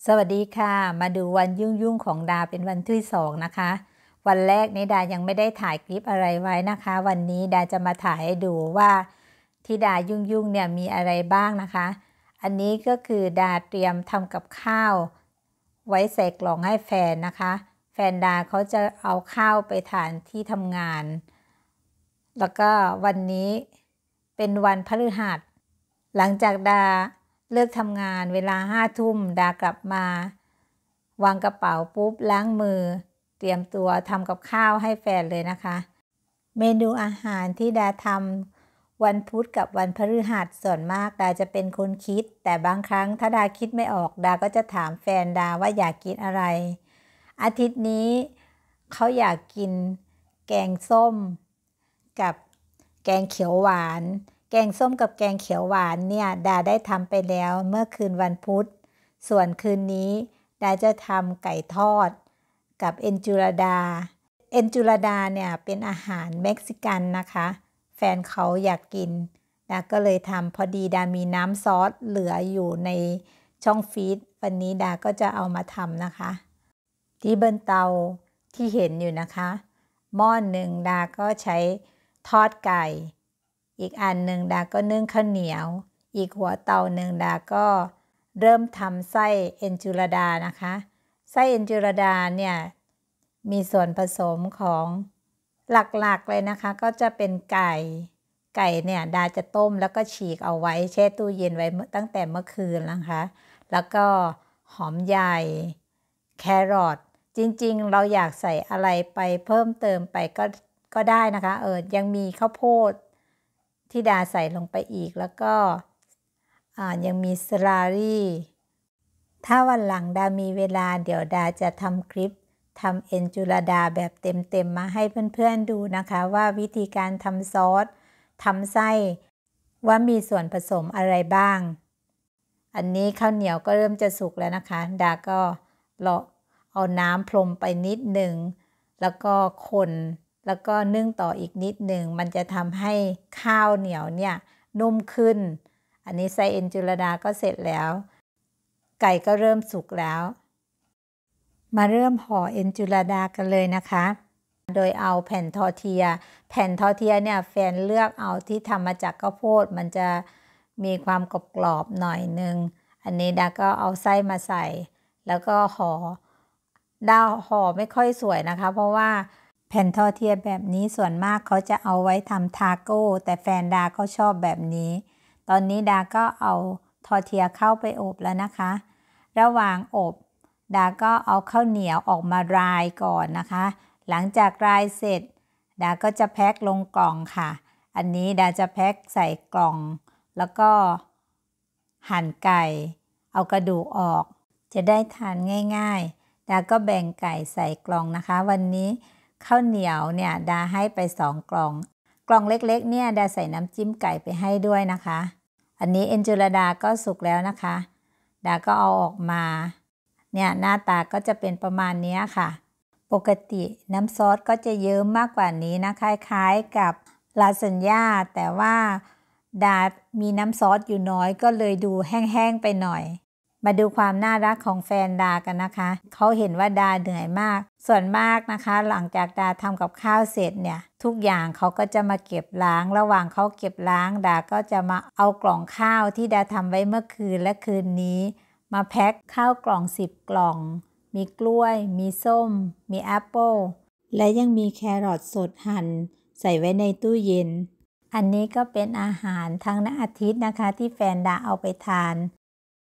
สวัสดีค่ะมาดูวันยุ่งๆของดาเป็นวันที่2นะคะวันแรกนี้ดายังไม่ได้ถ่ายคลิปอะไรไว้นะคะ วันนี้ดาจะมาถ่ายให้ดูว่าที่ดายุ่งๆเนี่ยมีอะไรบ้างนะคะ อันนี้ก็คือดาเตรียมทำกับข้าวไว้ใส่กล่องให้แฟนนะคะ แฟนดาเขาจะเอาข้าวไปทานที่ทำงาน แล้วก็วันนี้เป็นวันพฤหัสหลังจากดาเลิกทำงานเวลา5 ทุ่มดากลับมาวางกระเป๋าปุ๊บล้างมือเตรียมตัวทำกับข้าวให้แฟนเลยนะคะ เมนูอาหารที่ดาทำวันพุธกับวันพฤหัสส่วนมากดาจะเป็นคนคิดแต่บางครั้งถ้าดาคิดไม่ออกดาก็จะถามแฟนดาว่าอยากกินอะไร อาทิตย์นี้เขาอยากกินแกงส้มกับแกงเขียวหวานแกงส้มกับแกงเขียวหวานเนี่ยดาได้ทำไปแล้วเมื่อคืนวันพุธส่วนคืนนี้ดาจะทำไก่ทอดกับเอนจูราดาเนี่ยเป็นอาหารเม็กซิกันนะคะแฟนเขาอยากกินดาก็เลยทำพอดีดามีน้ำซอสเหลืออยู่ในช่องฟรีซวันนี้ดาก็จะเอามาทำนะคะที่บนเตาที่เห็นอยู่นะคะหม้อหนึ่งดาก็ใช้ทอดไก่อีกอันหนึ่งดาก็นึ่งข้าวเหนียวอีกหัวเตาหนึ่งดาก็เริ่มทำไส้เอนจูราดานะคะไส้เอนจูราดาเนี่ยมีส่วนผสมของหลักๆเลยนะคะก็จะเป็นไก่เนี่ยดาจะต้มแล้วก็ฉีกเอาไว้แช่ตู้เย็นไว้ตั้งแต่เมื่อคืนนะคะแล้วก็หอมใหญ่แครอทจริงๆเราอยากใส่อะไรไปเพิ่มเติมไปก็ได้นะคะยังมีข้าวโพดที่ดาใส่ลงไปอีกแล้วก็ยังมีสลารี่ถ้าวันหลังดามีเวลาเดี๋ยวดาจะทำคลิปทำเอนจูราดาแบบเต็มๆมาให้เพื่อนๆดูนะคะว่าวิธีการทำซอสทำไส้ว่ามีส่วนผสมอะไรบ้างอันนี้ข้าวเหนียวก็เริ่มจะสุกแล้วนะคะดาก็เอาน้ำพรมไปนิดหนึ่งแล้วก็คนแล้วก็นึ่งต่ออีกนิดหนึ่งมันจะทำให้ข้าวเหนียวเนี่ยนุ่มขึ้นอันนี้ไส้เอนจูราดาก็เสร็จแล้วไก่ก็เริ่มสุกแล้วมาเริ่มห่อเอนจูราดากันเลยนะคะโดยเอาแผ่นทอร์เทียเนี่ยแฟนเลือกเอาที่ทำมาจากข้าวโพดมันจะมีความกรอบๆหน่อยนึงอันนี้ดาก็เอาไส้มาใส่แล้วก็ห่อไม่ค่อยสวยนะคะเพราะว่าแผ่นทอร์เทียแบบนี้ส่วนมากเขาจะเอาไว้ทำทาโก้แต่แฟนดาเขาชอบแบบนี้ตอนนี้ดาก็เอาทอร์เทียเข้าไปอบแล้วนะคะระหว่างอบดาก็เอาข้าวเหนียวออกมารายก่อนนะคะหลังจากรายเสร็จดาก็จะแพ็คลงกล่องค่ะอันนี้ดาจะแพ็คใส่กล่องแล้วก็หั่นไก่เอากระดูกออกจะได้ทานง่ายๆดาก็แบ่งไก่ใส่กล่องนะคะวันนี้ข้าวเหนียวเนี่ยดาให้ไป2 กล่องเล็กๆเนี่ยดาใส่น้ำจิ้มไก่ไปให้ด้วยนะคะอันนี้เอนจูราดาก็สุกแล้วนะคะดาก็เอาออกมาเนี่ยหน้าตาก็จะเป็นประมาณนี้ค่ะปกติน้ำซอสก็จะเยิ้มมากกว่านี้นะคล้ายๆกับลาซานญ่าแต่ว่าดามีน้ำซอสอยู่น้อยก็เลยดูแห้งๆไปหน่อยมาดูความน่ารักของแฟนดากันนะคะเขาเห็นว่าดาเหนื่อยมากส่วนมากนะคะหลังจากดาทำกับข้าวเสร็จเนี่ยทุกอย่างเขาก็จะมาเก็บล้างระหว่างเขาเก็บล้างดาก็จะมาเอากล่องข้าวที่ดาทำไว้เมื่อคืนและคืนนี้มาแพ็คข้าวกล่อง10 กล่องมีกล้วยมีส้มมีแอปเปิลและยังมีแครอทสดหั่นใส่ไว้ในตู้เย็นอันนี้ก็เป็นอาหารทั้งอาทิตย์นะคะที่แฟนดาเอาไปทาน